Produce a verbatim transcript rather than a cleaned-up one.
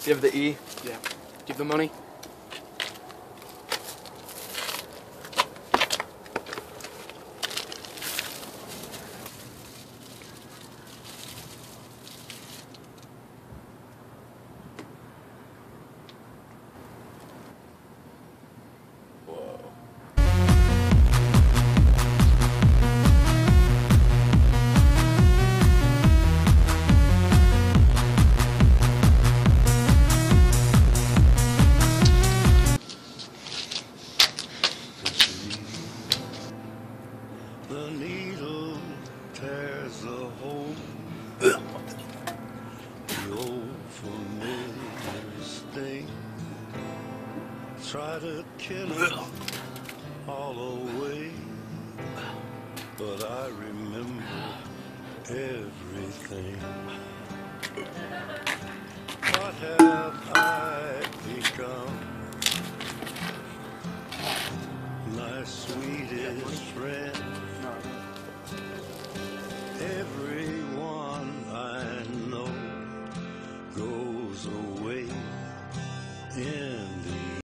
Do you have the E? Yeah. Do you have the money? The needle tears a hole. The old familiar sting. Try to kill it all away, but I remember everything. What have I become? My sweetest friend.